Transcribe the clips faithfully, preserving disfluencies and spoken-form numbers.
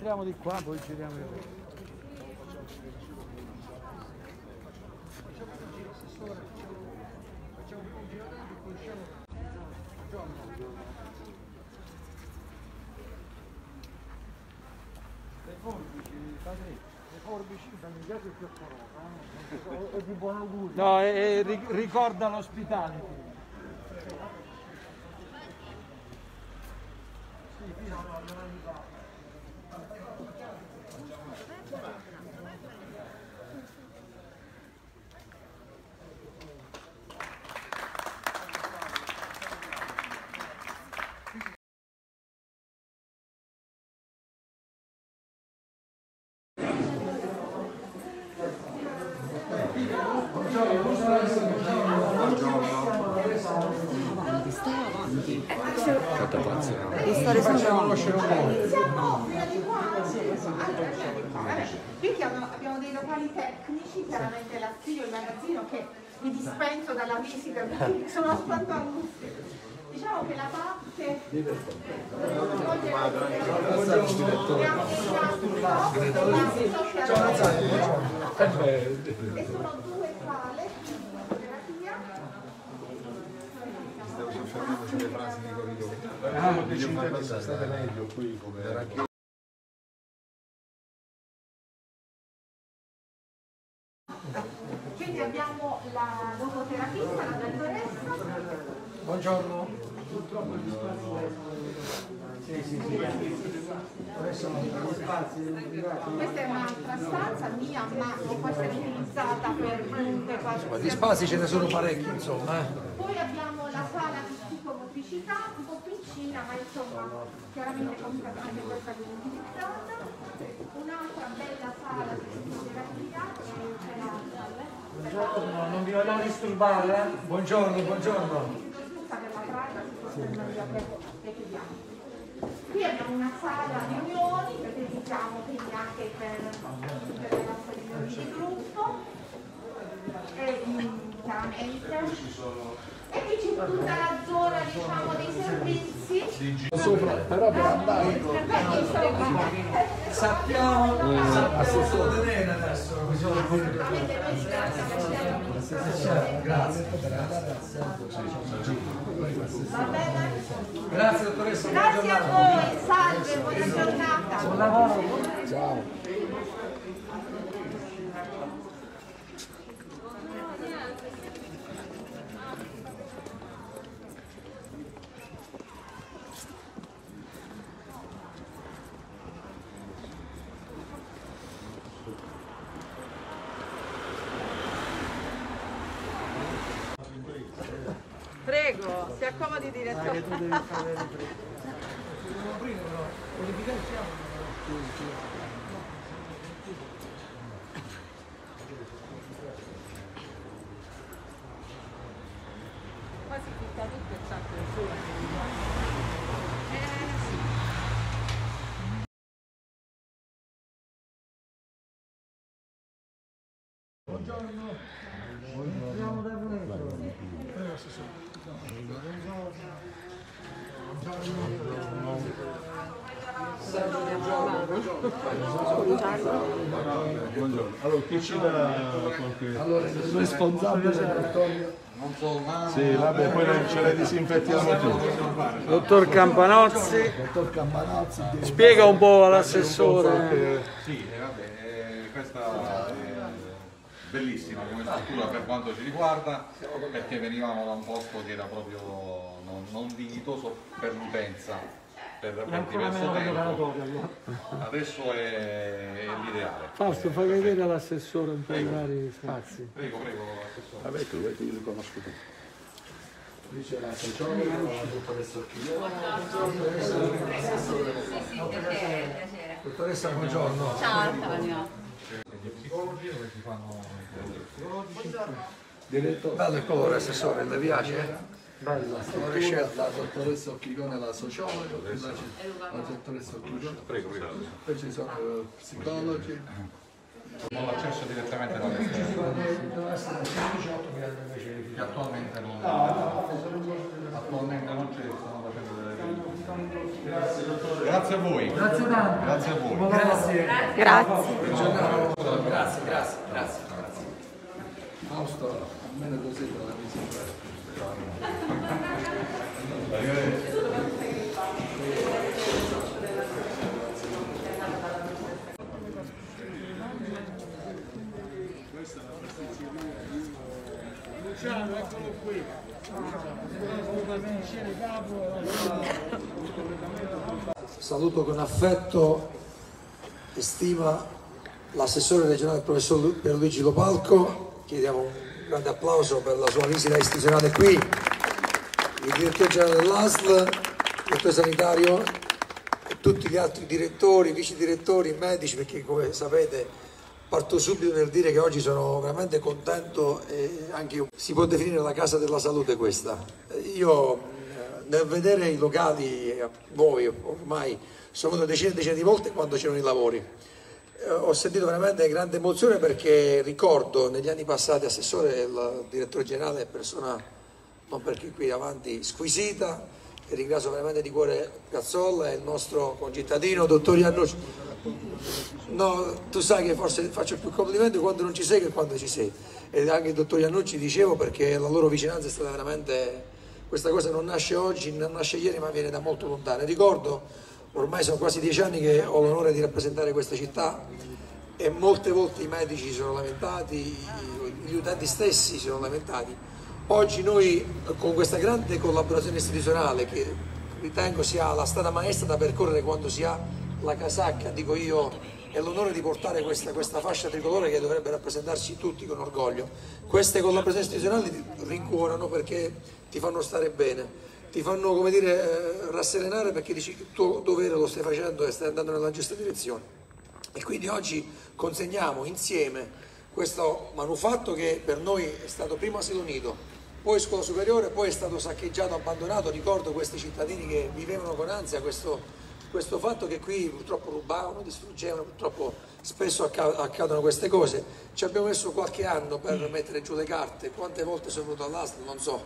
Entriamo di qua, poi giriamo il resto. Facciamo un po' di giornate, poi usciamo. Le forbici, padre, le forbici, mi piace più o di buon augurio. No, e, e ricorda l'ospitale. Sì, fino a due anni fa. Le storie sono qui abbiamo dei locali tecnici, chiaramente l'archivio, il magazzino che vi dispenso dalla visita perché sono tanto angustia. Diciamo che la parte e sono due sale di terapia. Stavo cercando sulle frasi di corridoio. Ah, decidere sono state meglio qui come. Quindi abbiamo la logoterapista, la dottoressa. Buongiorno. Sì, sì, sì. Adesso non spazi. Questa è un'altra stanza mia, ma può essere utilizzata per comunque qualche. Gli spazi ce ne sono parecchi, insomma. Eh. Poi abbiamo la sala di psicomotricità, un po' piccina, ma insomma, chiaramente comunque anche questa viene utilizzata. Un'altra bella sala di psicoterapia, che è la Buongiorno, non vi vogliamo disturbare? Eh? Buongiorno, buongiorno. Qui abbiamo una sala riunioni, perché utilizziamo quindi anche per, per le nostre riunioni di gruppo. E chiaramente. E qui c'è tutta la zona, diciamo, dei servizi. Sopra, però per andare. Sappiamo, sappiamo solo tenere adesso. Grazie. Va bene? Grazie dottoressa. Grazie a voi, salve, buona giornata. Buon lavoro. Ciao. Prego, si accomodi direttore. Tu devi fare le riprese. Dobbiamo aprire però, verificare siamo. Quasi tutta tutto è tanto il sole. Eh sì. Buongiorno. Entriamo da dentro. Prego, assessore. Buongiorno. Allora, chi ci dà qualche. Allora, il responsabile del Non so, ma... Sì, vabbè, poi ce le disinfettiamo tutti. Dottor Campanozzi. Dottor Campanozzi. Spiega un po' all'assessore. Sì, eh, vabbè, eh, questa è bellissima come struttura per quanto ci riguarda, perché venivamo da un posto che era proprio non, non dignitoso per l'utenza, per, per diverso tempo. Adesso è, è l'ideale. Fausto, fai vedere all'assessore un po' i vari spazi. Prego, prego, assessore. Vabbè, tu vedi, io li conosco tutti. Qui c'è la sociologa, la dottoressa Occhiglione. Dottoressa, buongiorno. Ciao Antonio. Gli psicologi dove si fanno Diretto. Bello il colore, assessore, le piace? Bella, la dottoressa Occhiglione, la sociologa, la dottoressa Occhiglione. Prego, prego. Poi ci sono psicologi. Non l'accesso direttamente alla lezione. Che attualmente non, attualmente non c'è, stanno facendo delle verifiche. Grazie dottore. Grazie a voi. Grazie tanto. Grazie a voi. Grazie. Grazie. Grazie, grazie, grazie. Fausto, almeno così te la visita. Luciano, eccolo qui. Saluto con affetto e stima l'assessore regionale professor Pierluigi Lopalco, chiediamo un grande applauso per la sua visita istituzionale qui, il direttore generale dell'A S L, il direttore sanitario e tutti gli altri direttori, vice direttori, medici, perché come sapete parto subito nel dire che oggi sono veramente contento e anche si può definire la casa della salute questa. Io nel vedere i locali nuovi, ormai sono venuto decine e decine di volte quando c'erano i lavori, ho sentito veramente grande emozione perché ricordo negli anni passati assessore e il direttore generale, persona non perché qui davanti squisita, e ringrazio veramente di cuore Piazzolla e il nostro concittadino dottor Iannucci. No, tu sai che forse faccio più complimenti quando non ci sei che quando ci sei, e anche il dottor Iannucci dicevo perché la loro vicinanza è stata veramente, questa cosa non nasce oggi, non nasce ieri, ma viene da molto lontano. Ricordo, ormai sono quasi dieci anni che ho l'onore di rappresentare questa città e molte volte i medici si sono lamentati, gli utenti stessi si sono lamentati. Oggi noi con questa grande collaborazione istituzionale che ritengo sia la strada maestra da percorrere quando si ha la casacca, dico io, e l'onore di portare questa, questa fascia tricolore che dovrebbe rappresentarci tutti con orgoglio. Queste collaborazioni istituzionali ti rincuorano perché ti fanno stare bene, ti fanno, come dire, eh, rasserenare perché dici che il tuo dovere lo stai facendo e stai andando nella giusta direzione. E quindi oggi consegniamo insieme questo manufatto che per noi è stato prima asilo nido, poi scuola superiore, poi è stato saccheggiato, abbandonato. Ricordo questi cittadini che vivevano con ansia questo questo fatto che qui purtroppo rubavano, distruggevano, purtroppo spesso accadono queste cose. Ci abbiamo messo qualche anno per mettere giù le carte, quante volte sono venuto all'A S L, non so,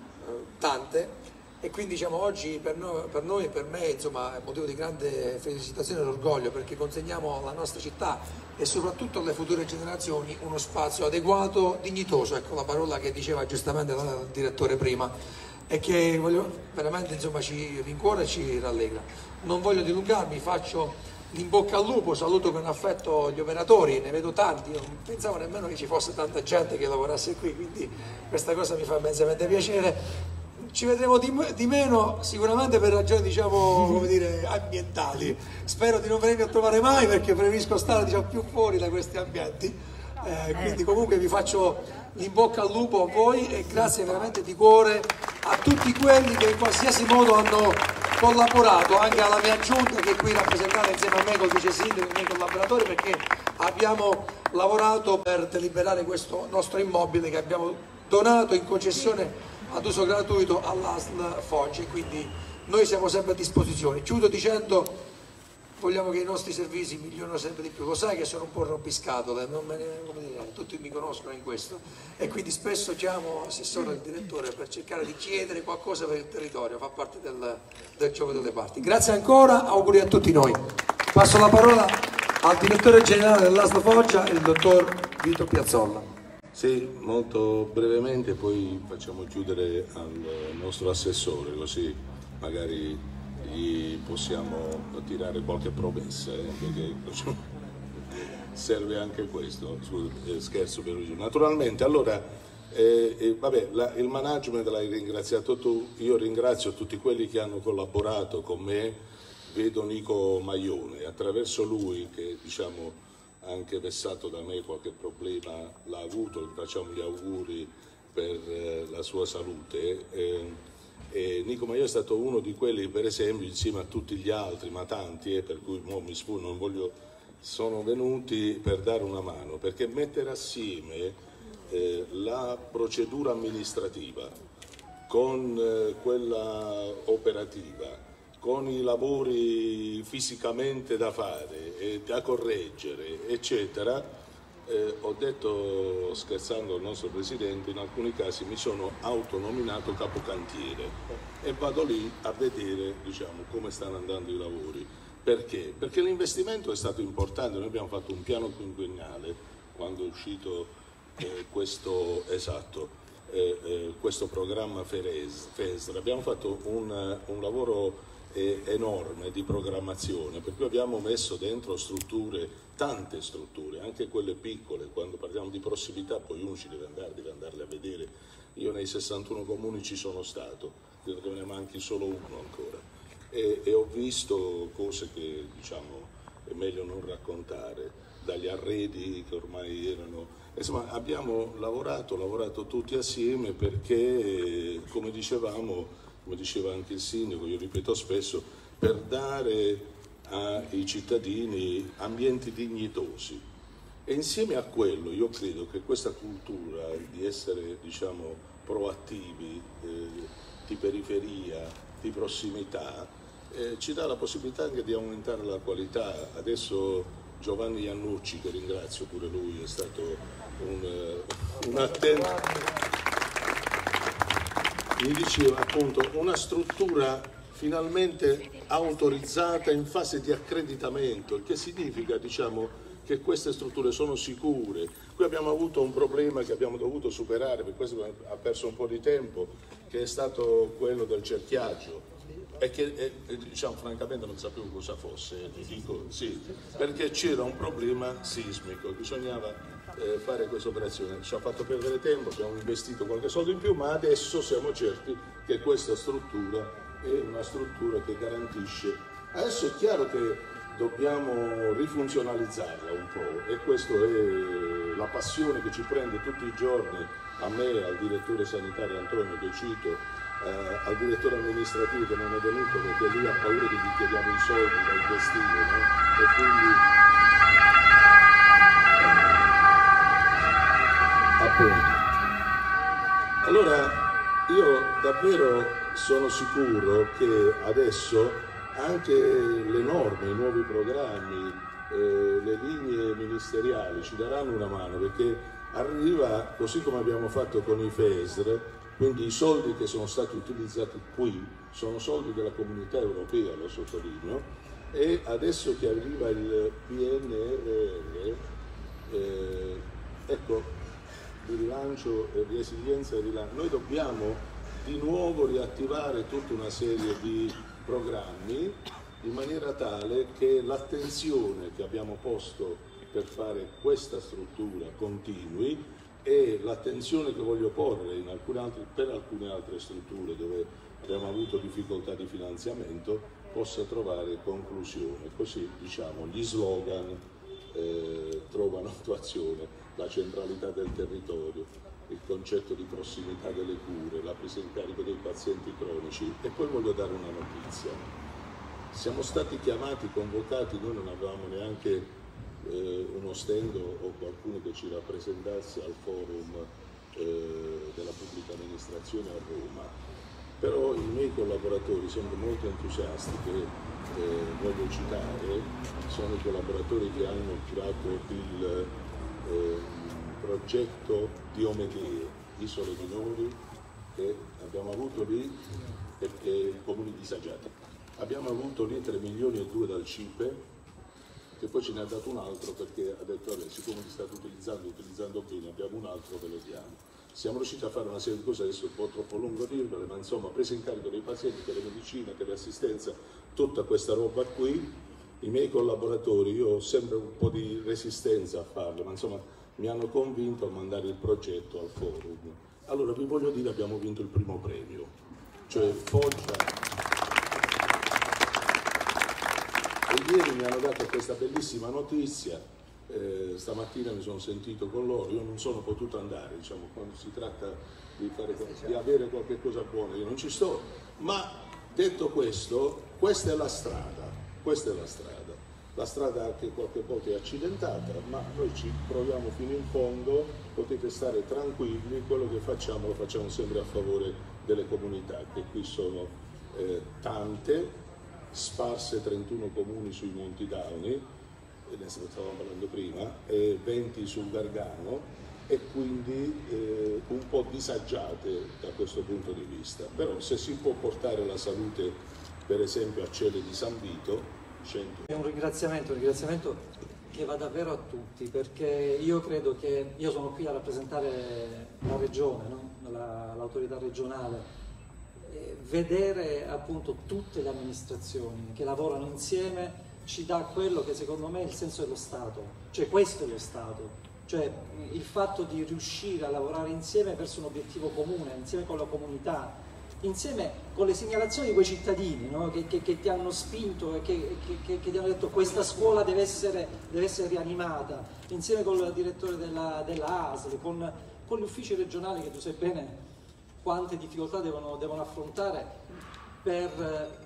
tante, e quindi diciamo oggi per noi, per noi e per me insomma è motivo di grande felicitazione e orgoglio perché consegniamo alla nostra città e soprattutto alle future generazioni uno spazio adeguato, dignitoso, ecco la parola che diceva giustamente il direttore prima, e che voglio, veramente insomma ci rincuora e ci rallegra. Non voglio dilungarmi, faccio l'in bocca al lupo, saluto con affetto gli operatori, ne vedo tanti, io non pensavo nemmeno che ci fosse tanta gente che lavorasse qui, quindi questa cosa mi fa immensamente piacere. Ci vedremo di, di meno sicuramente per ragioni diciamo come dire ambientali, spero di non venirmi a trovare mai perché preferisco stare diciamo più fuori da questi ambienti. Eh, quindi comunque vi faccio in bocca al lupo a voi e grazie veramente di cuore a tutti quelli che in qualsiasi modo hanno collaborato, anche alla mia giunta che è qui rappresentata insieme a me col vice sindaco e i miei collaboratori, perché abbiamo lavorato per deliberare questo nostro immobile che abbiamo donato in concessione ad uso gratuito all'A S L Foggia, quindi noi siamo sempre a disposizione. Chiudo dicendo vogliamo che i nostri servizi migliorino sempre di più, lo sai che sono un po' rompiscatole, non me ne, come dire, tutti mi conoscono in questo e quindi spesso chiamo l'assessore e il direttore per cercare di chiedere qualcosa per il territorio, fa parte del, del gioco delle parti. Grazie ancora, auguri a tutti noi. Passo la parola al direttore generale dell'A S L Foggia, il dottor Vito Piazzolla. Sì, molto brevemente, poi facciamo chiudere al nostro assessore, così magari gli possiamo tirare qualche promessa, eh, perché serve anche questo, eh, scherzo per lui. Naturalmente, allora, eh, eh, vabbè, la, il management l'hai ringraziato tu, io ringrazio tutti quelli che hanno collaborato con me, vedo Nico Maione, attraverso lui che diciamo ha anche vessato da me qualche problema, l'ha avuto, gli facciamo gli auguri per eh, la sua salute. Eh, E Nico Maione è stato uno di quelli, per esempio, insieme a tutti gli altri, ma tanti, eh, per cui mo mi sfuggo, non voglio, sono venuti per dare una mano, perché mettere assieme eh, la procedura amministrativa con eh, quella operativa, con i lavori fisicamente da fare e da correggere, eccetera, Eh, ho detto, scherzando al nostro Presidente, in alcuni casi mi sono autonominato capocantiere e vado lì a vedere, diciamo, come stanno andando i lavori. Perché? Perché l'investimento è stato importante. Noi abbiamo fatto un piano quinquennale quando è uscito eh, questo, esatto, eh, eh, questo programma FESR. Abbiamo fatto un, un lavoro eh, enorme di programmazione, per cui abbiamo messo dentro strutture, tante strutture, anche quelle piccole. Quando parliamo di prossimità poi uno ci deve andare, deve andarle a vedere. Io nei sessantuno comuni ci sono stato, credo che me ne manchi solo uno ancora, e, e ho visto cose che, diciamo, è meglio non raccontare, dagli arredi che ormai erano, insomma abbiamo lavorato, lavorato tutti assieme perché, come dicevamo, come diceva anche il sindaco, io ripeto spesso, per dare ai cittadini ambienti dignitosi. E insieme a quello io credo che questa cultura di essere, diciamo, proattivi, eh, di periferia, di prossimità, eh, ci dà la possibilità anche di aumentare la qualità. Adesso Giovanni Iannucci, che ringrazio pure lui, è stato un, un attento, mi diceva appunto una struttura finalmente autorizzata in fase di accreditamento, il che significa, diciamo, che queste strutture sono sicure. Qui abbiamo avuto un problema che abbiamo dovuto superare, per questo ha perso un po' di tempo, che è stato quello del cerchiaggio, e che e, diciamo francamente non sapevo cosa fosse, dico sì, perché c'era un problema sismico, bisognava eh, fare questa operazione. Ci ha fatto perdere tempo, abbiamo investito qualche soldo in più, ma adesso siamo certi che questa struttura è una struttura che garantisce. Adesso è chiaro che dobbiamo rifunzionalizzarla un po', e questa è la passione che ci prende tutti i giorni, a me, al direttore sanitario Antonio che cito, eh, al direttore amministrativo che non è venuto perché lui ha paura che gli chiediamo i soldi da investire, no? E quindi appunto. Allora io davvero sono sicuro che adesso anche le norme, i nuovi programmi, eh, le linee ministeriali ci daranno una mano, perché arriva, così come abbiamo fatto con i FESR, quindi i soldi che sono stati utilizzati qui sono soldi della Comunità Europea, lo sottolineo, e adesso che arriva il P N R R, eh, ecco, di rilancio e resilienza e rilancio, noi dobbiamo di nuovo riattivare tutta una serie di programmi in maniera tale che l'attenzione che abbiamo posto per fare questa struttura continui, e l'attenzione che voglio porre in alcune altre, per alcune altre strutture dove abbiamo avuto difficoltà di finanziamento possa trovare conclusione. Così, diciamo, gli slogan eh, trovano attuazione, la centralità del territorio, il concetto di prossimità delle cure, la presa in carico dei pazienti cronici. E poi voglio dare una notizia. Siamo stati chiamati, convocati, noi non avevamo neanche eh, uno stand o qualcuno che ci rappresentasse al forum eh, della pubblica amministrazione a Roma, però i miei collaboratori sono molto entusiasti, che eh, voglio citare, sono i collaboratori che hanno curato il eh, progetto di Omedee, isole minori, che abbiamo avuto lì, e, e comuni disagiati. Abbiamo avuto lì tre milioni e due dal C I P E, che poi ce ne ha dato un altro perché ha detto, vabbè, siccome li state utilizzando, utilizzando bene, abbiamo un altro, ve lo diamo. Siamo riusciti a fare una serie di cose, adesso è un po' troppo lungo dirvele, ma insomma, presa in carico dei pazienti, delle medicine, dell'assistenza, tutta questa roba qui. I miei collaboratori, io ho sempre un po' di resistenza a farlo, ma insomma mi hanno convinto a mandare il progetto al forum. Allora vi voglio dire, abbiamo vinto il primo premio, cioè Foggia. E ieri mi hanno dato questa bellissima notizia, eh, stamattina mi sono sentito con loro, io non sono potuto andare, diciamo, quando si tratta di, fare, di avere qualche cosa buona, io non ci sto, ma detto questo, questa è la strada, questa è la strada, la strada anche qualche volta è accidentata, ma noi ci proviamo fino in fondo, potete stare tranquilli, quello che facciamo lo facciamo sempre a favore delle comunità, che qui sono eh, tante, sparse trentuno comuni sui Monti Dauni, ne stavamo parlando prima, e venti sul Gargano, e quindi eh, un po' disagiate da questo punto di vista. Però se si può portare la salute per esempio a Celle di San Vito, cento... È un ringraziamento, un ringraziamento che va davvero a tutti, perché io credo che io sono qui a rappresentare la regione, no? la, l'autorità regionale, e vedere appunto tutte le amministrazioni che lavorano insieme ci dà quello che secondo me è il senso dello Stato, cioè questo è lo Stato. Cioè il fatto di riuscire a lavorare insieme verso un obiettivo comune, insieme con la comunità, insieme con le segnalazioni di quei cittadini, no? che, che, che ti hanno spinto e che, che, che ti hanno detto questa scuola deve essere, deve essere rianimata, insieme con il direttore della, della A S L, con, con gli uffici regionali che tu sai bene quante difficoltà devono, devono affrontare per...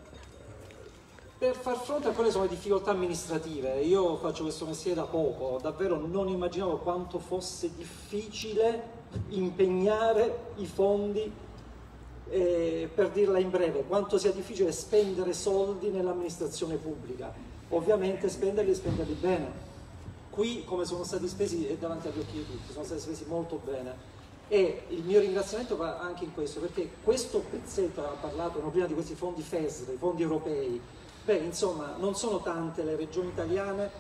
per far fronte a quelle sono le difficoltà amministrative. Io faccio questo mestiere da poco, davvero non immaginavo quanto fosse difficile impegnare i fondi, eh, per dirla in breve, quanto sia difficile spendere soldi nell'amministrazione pubblica. Ovviamente spenderli e spenderli bene. Qui, come sono stati spesi, è davanti agli occhi di tutti, sono stati spesi molto bene. E il mio ringraziamento va anche in questo, perché questo pezzetto, ha parlato no, prima di questi fondi F E S R, i fondi europei. Beh, insomma, non sono tante le regioni italiane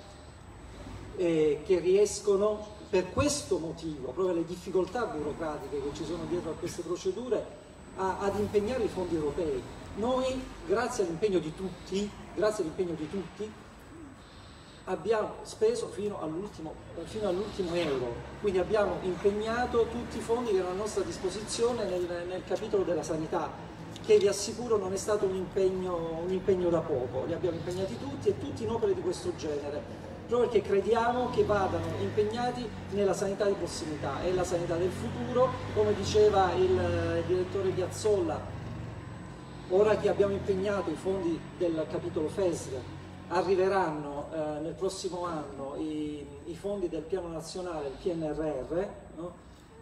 eh, che riescono, per questo motivo, proprio le difficoltà burocratiche che ci sono dietro a queste procedure, a, ad impegnare i fondi europei. Noi, grazie all'impegno di tutti, grazie all'impegno di tutti, abbiamo speso fino all'ultimo, fino all'ultimo euro, quindi abbiamo impegnato tutti i fondi che erano a nostra disposizione nel, nel capitolo della sanità, che vi assicuro non è stato un impegno, un impegno da poco, li abbiamo impegnati tutti e tutti in opere di questo genere, proprio perché crediamo che vadano impegnati nella sanità di prossimità e la sanità del futuro, come diceva il, il direttore Piazzolla. Ora che abbiamo impegnato i fondi del capitolo F E S R, arriveranno eh, nel prossimo anno i, i fondi del piano nazionale, il P N R R, no?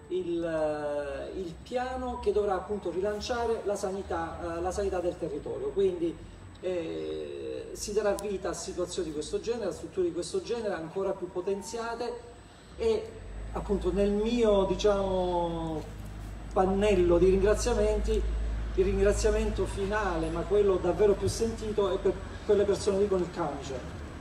Il, il piano che dovrà appunto rilanciare la sanità, la sanità del territorio, quindi eh, si darà vita a situazioni di questo genere, a strutture di questo genere ancora più potenziate, e appunto nel mio diciamo pannello di ringraziamenti il ringraziamento finale, ma quello davvero più sentito, è per quelle persone lì con il camice,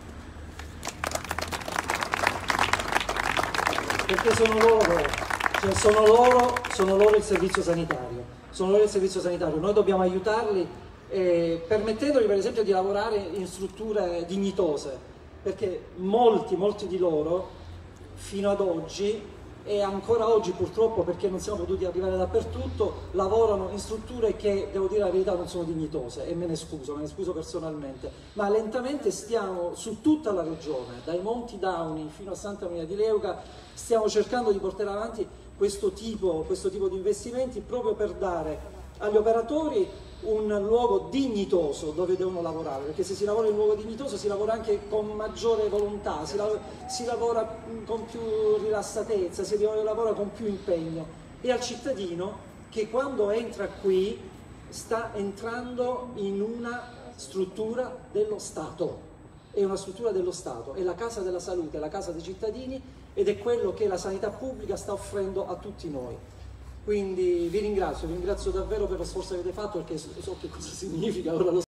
perché sono loro Cioè sono, loro, sono loro il servizio sanitario, sono loro il servizio sanitario. Noi dobbiamo aiutarli eh, permettendogli per esempio di lavorare in strutture dignitose, perché molti, molti di loro fino ad oggi, e ancora oggi purtroppo perché non siamo potuti arrivare dappertutto, lavorano in strutture che, devo dire la verità, non sono dignitose, e me ne scuso, me ne scuso personalmente, ma lentamente stiamo su tutta la regione, dai Monti Dauni fino a Santa Maria di Leuca, stiamo cercando di portare avanti questo tipo, questo tipo di investimenti, proprio per dare agli operatori un luogo dignitoso dove devono lavorare, perché se si lavora in un luogo dignitoso si lavora anche con maggiore volontà, si, lav si lavora con più rilassatezza, si lavora con più impegno, e al cittadino che quando entra qui sta entrando in una struttura dello Stato, è una struttura dello Stato, è la casa della salute, è la casa dei cittadini, ed è quello che la sanità pubblica sta offrendo a tutti noi. Quindi vi ringrazio, vi ringrazio davvero per lo sforzo che avete fatto, perché so che cosa significa, ora lo